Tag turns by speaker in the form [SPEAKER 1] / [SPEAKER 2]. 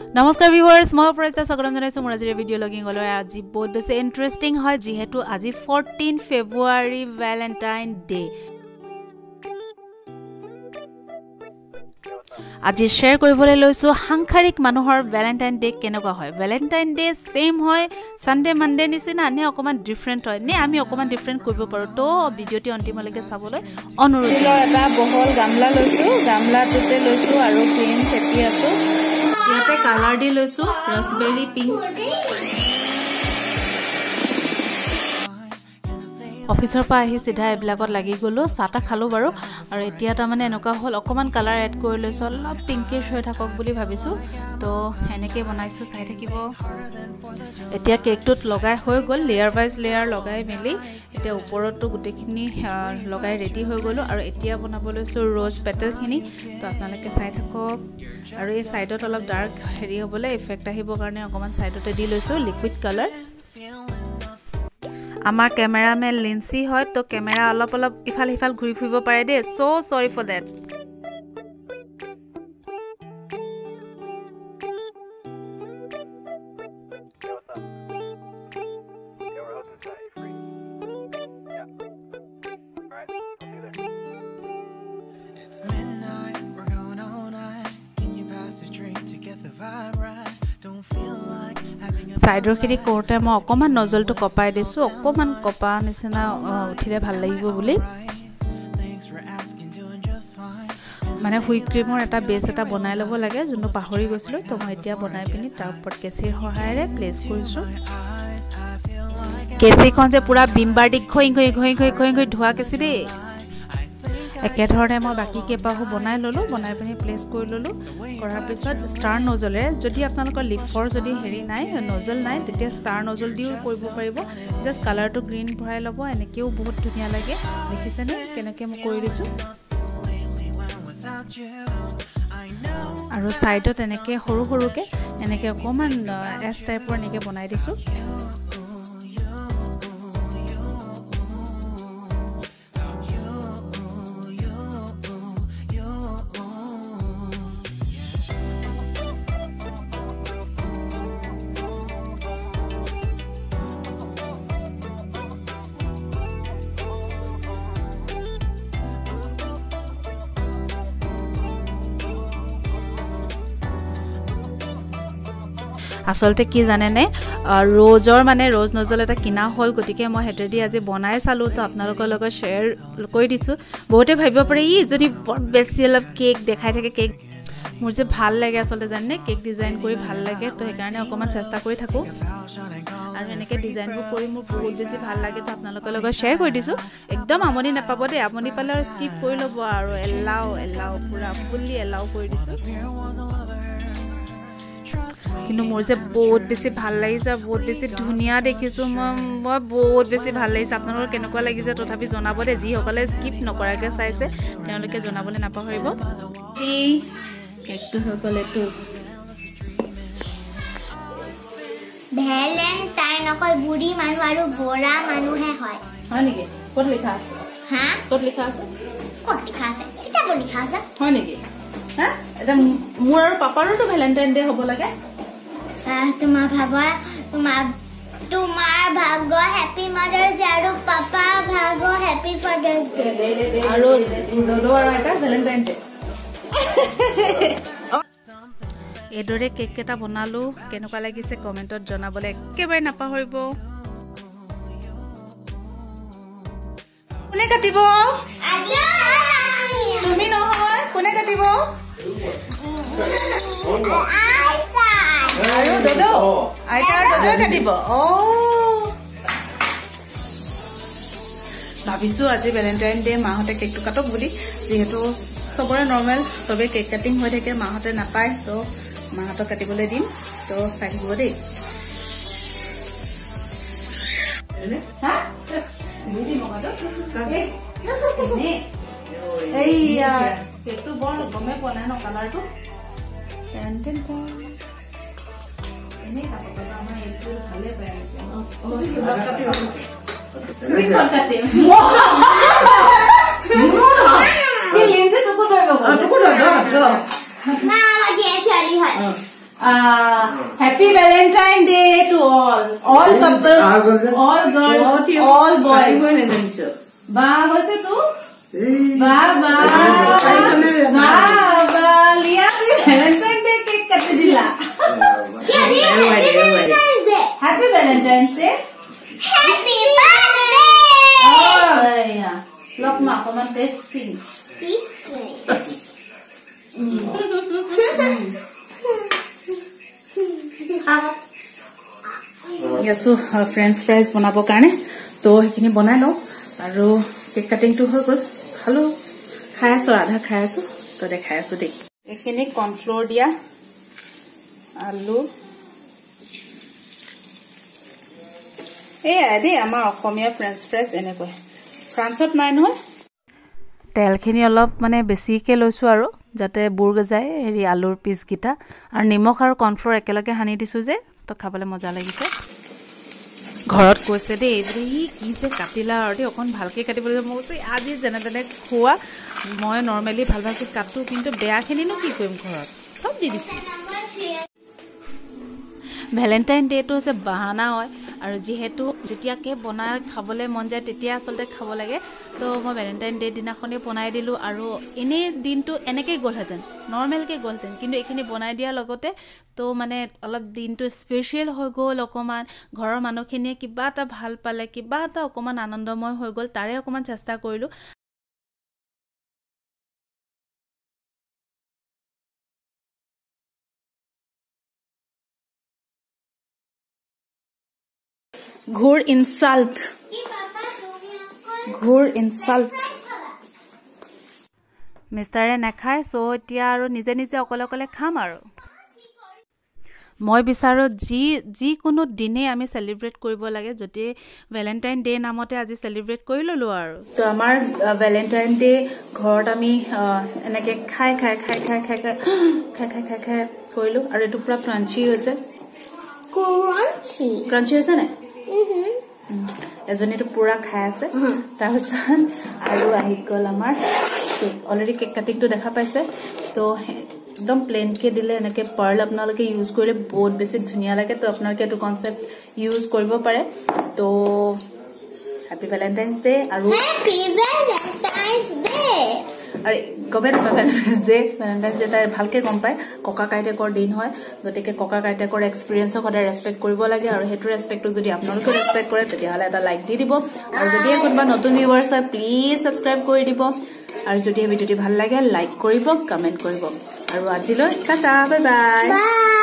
[SPEAKER 1] नमस्कार व्यूअर्स मैं फरेस्टा स्वागतम जनाइছো মোৰ আজিৰ ভিডিও লগিং গলো আজি বহুত বেছি ইন্টাৰেষ্টিং হয় যেহেতু আজি 14 ফেব্ৰুৱাৰী ভ্যালেন্টাইন ডে আজি শেয়াৰ কৰিবলৈ লৈছো সাংখাৰিক মানুহৰ ভ্যালেন্টাইন ডে কেনেকুৱা হয় ভ্যালেন্টাইন ডে সেম হয় সানডে মানডে নিচিনা নে অকমান ডিফাৰেন্ট হয় নে আমি অকমান ডিফাৰেন্ট কৰিব পাৰো তো ভিডিওটি অন্তিমলৈকে চাবলৈ অনুৰোধ
[SPEAKER 2] এটা বহল গামলা লৈছো গামলাটোতে লৈছো আৰু ক্ৰীম ফেটি আছো ইয়াতে কালাৰ দি লৈছো ৰাসবেৰী পিংক অফিসৰ পৰা আহি সিধা এবিলাকত লাগি গলো সাতা খালো বাৰু আৰু এতিয়া তা মানে এনেকুৱা হল অকমান কালাৰ এড কৰি লৈছো অলপ পিংকিশ হৈ থাকক বুলি ভাবিছো তো এনেকৈ বনাইছো চাই থাকিব এতিয়া কেকটোত লগাই হৈ গল লেয়াৰ বাইজ লেয়াৰ লগাই মেলি এতিয়া ওপৰতো গুটেখিনি লগাই ৰেডি হৈ গলো আৰু এতিয়া বনাব লৈছো ৰ'জ পেটেল খিনি তো আপোনালোকে চাই থাকক আৰু এই সাইডত অলপ ডাৰ্ক হেৰি হ'বলে ইফেক্ট আহিব কাৰণে অকমান সাইডতে দি লৈছো লিকুইড কালাৰ আমাৰ ক্যামেৰামেন লিন্সি হয় তো ক্যামেৰা অলপ ইফাল ইফাল ঘুৰি ফুৰিব পাৰে দে সো সৰি ফৰ দ্যাট সাইডৰ খিনি কোৰতে মই অকমান নজলটো কপাই দিছো অকমান কপা নিচিনা উঠিলে ভাল লাগিব বুলি মানে হুইপ ক্ৰীমৰ এটা বেস এটা বনাই লব লাগে যোনটো পাহৰি গৈছিলো তো মই এতিয়া বনাই পিনি তাৰ ওপৰত কেচিৰ সহায়েৰে প্লেস কৰিছো কেচিখন যে পুৰা বিম্বাৰ দি খই ধোৱা কেচি দে একে ধৰণে মই বাকি কেপাহু বনাই ললো বনাই পিনি প্লেস কৰি ললো কৰাৰ পিছত ষ্টাৰ নজলে যদি আপোনালোকৰ লিফৰ যদি হেৰি নাই নজল নাই তেতিয়া ষ্টাৰ নজল দিও কৰিব পাৰিব জাস্ট কালাৰটো গ্ৰীন ভৰাই লব এনেকেও বহুত ধুনিয়া লাগে দেখিছেনে কেনেকৈ মই কৰি দিছো আৰু সাইডত এনেকৈ সৰু সৰুকে এনেকৈ অকমান এস টাইপৰ এনেকৈ বনাই দিছো আসলতে কি জানে নে रोजर माने रोज नजल এটা কিনা হল গটিকে মই হেটেদি আজি বনাই চালো তো আপোনালোকৰ লগত শেয়াৰ কৰি দিছো বহুতে ভাবিব পাৰে ই যদি বেছি অলপ কেক দেখাই থাকে কেক মোৰ যে ভাল লাগে আসলতে জানে কেক ডিজাইন কৰি ভাল লাগে তো সেইকাৰণে অকমান চেষ্টা কৰি থাকো আৰু এনেকে ডিজাইনবোৰ কৰি মোৰ বহুত বেছি ভাল লাগে তো আপোনালোকৰ লগত শেয়াৰ কৰি দিছো একদম আমনি নাপাব দে আমনি পালে স্কিপ কৰি লব আৰু এলাও পুৰা ফুলি এলাও কৰি দিছো কিন্তু মোৰ যে বহুত বেছি ভাল লাগিছে বহুত বেছি ধুনিয়া দেখিছো মই বহুত বেছি ভাল লাগিছে আপোনালোকৰ কেনেকুৱা লাগিছে তথাপি জনাব দে যি সকলে স্কিপ নকৰাকে চাইছে তেওঁলোকে জনাবলৈ নাপাহৰিব এই কেকটো সকলে তো
[SPEAKER 3] ভ্যালেন্টাইন অকল বুঢ়ী মানুহ আৰু বৰা মানুহে হয়
[SPEAKER 2] হয় নেকি ক'ত লিখা আছে
[SPEAKER 3] হা
[SPEAKER 2] ক'ত লিখা আছে
[SPEAKER 3] কিতাপত লিখা আছে
[SPEAKER 2] হয় নেকি হা এটা মোৰ আৰু পাপাৰো তো ভ্যালেন্টাইন ডে হ'ব লাগে
[SPEAKER 3] তোমাৰ ভাগ্য হেপি মাদাৰ্স ডে আৰু পাপা ভাগ্য হেপি ফাদাৰ্স ডে
[SPEAKER 2] আৰু ডডো আৰু এটা ভ্যালেন্টাইন ডে
[SPEAKER 1] এদৰে কেক এটা বনালো কেনেকুৱা লাগিছে কমেন্টত জনাবলৈ একেবাৰে নাপাহৰিব কোনে কাটিব তুমি নহয় কোনে কাটিব
[SPEAKER 2] আৰু ডডো আইতা ডডো কাটিব
[SPEAKER 1] ভাবিছো আজি ভ্যালেন্টাইন ডে মাহতে কেকটো কাটক বুলি যেহেতু সবৰে নরমাল সবে কেক কাটিং হৈ থাকে মাহতে নাপায় তো মাহতে কাটিবলৈ দিম তো চাই থাকিব দেই
[SPEAKER 2] হা দিদি মগাটো কাকে এই কেকটো বৰ গমে পোৱা ন কালাৰটো
[SPEAKER 1] টেন
[SPEAKER 2] এনে কাটক আমাৰ এইটো ভালে পায়
[SPEAKER 1] Happy Valentine Day to all couples, all girls, all boys. Ba hoise tu? Ba liya Valentine Day cake kate dila.
[SPEAKER 3] Happy Valentine's Day.
[SPEAKER 1] Happy Valentine's Day.
[SPEAKER 3] Happy birthday.
[SPEAKER 1] Oh yeah. Look ma, come on, tasting. Yasu French fries banabo karone to hekini banai lo aru cake cutting to ho gol khalo khai aso adha khai aso to dekhai aso de ekhini corn flour dia alu ade amar okhomia French fries eneko France ot nai no তেলখিনি অলপ মানে বেছিকে লৈছো আৰু যাতে বুৰগ যায় হেৰি আলুৰ পিস গিটা আৰু নিমখ আৰু কৰ্নফ্লোৰ একেলগে হানি দিছো যে তো খাবলৈ মজা লাগিছে ঘৰত কৈছে দে এৰি কি যে কাটিলা আৰু অকন ভালকে কাটিবলৈ মই কৈছে আজি জেনে তেনে খোৱা মই নৰমালি ভালকে কাটো কিন্তু বেয়াখিনি নো কি কৰিম ঘৰত সব দি দিছো ভ্যালেন্টাইন ডে তো হৈছে বাহানা হয় আৰু যেহেতু যেতিয়াকে বনাই খাবলৈ মন যায় তেতিয়া আসলতে খাব লাগে তো মই ভ্যালেন্টাইন ডে দিনাখনে বনাই দিলো আৰু এনে দিনটো এনেকে গলহেতেন নৰমালকে গলহেতেন কিন্তু এখিনি বনাই দিয়াৰ লগতে তো মানে অলপ দিনটো স্পেশাল হৈ গল অকমান ঘৰৰ মানুহখিনিয়ে কিবা এটা ভাল পালে কিবা এটা অকমান আনন্দময় হৈ গল তাৰে অকমান চেষ্টা কৰিলো ঘোৰ ইনসাল্ট মিষ্টাৰে নাখায় সো এতিয়া আৰু নিজে নিজে অকলে অকলে খাম আৰু মই বিচাৰো যি কোনো দিনে আমি সেলিব্ৰেট কৰিব লাগে যদি ভ্যালেন্টাইন ডে নামতে আজি সেলিব্ৰেট কৰি ললো আৰু তো আমাৰ ভ্যালেন্টাইন ডে ঘৰত আমি এনেকে খাই কৰিলো আৰু এটো পুৰা ক্ৰাঞ্চি হৈছে ক্ৰাঞ্চি হৈছে না এজনীটো পুৰা খাই আছে তাৰপিছত আৰু আহি গল আমাৰ কেক অলৰেডি কেক কাটিংটো দেখা পাইছে তো একদম প্লেন কে দিলে এনেকে পাৰ্ল আপোনালোকে ইউজ কৰিলে বহুত বেছি ধুনিয়া লাগে তো আপোনালোকে এটো কনসেপ্ট ইউজ কৰিব পাৰে তো হ্যাপি ভ্যালেন্টাইনস ডে আৰু
[SPEAKER 3] হ্যাপি ভ্যালেন্টাইনস ডে
[SPEAKER 1] আৰু কবে ভ্যালেন্টাইনস ডে তাই ভালকে গম পায় ককা কাইটেকৰ দিন হয় গতিকে ককা কাইটেকৰ এক্সপেৰিয়েন্সক সদায় ৰেসপেক্ট কৰিব লাগে আৰু হেতু ৰেসপেক্টটো যদি আপোনালোকে ৰেসপেক্ট কৰে তেতিয়াহলে এটা লাইক দি দিব আৰু যদি কোনোবা নতুন ভিউৱাৰ্ছ হয় প্লিজ সাবস্ক্ৰাইব কৰি দিব আৰু যদি ভিডিওটি ভাল লাগে লাইক কৰিব কমেন্ট কৰিব আৰু আজিলৈ টাটা বাই বাই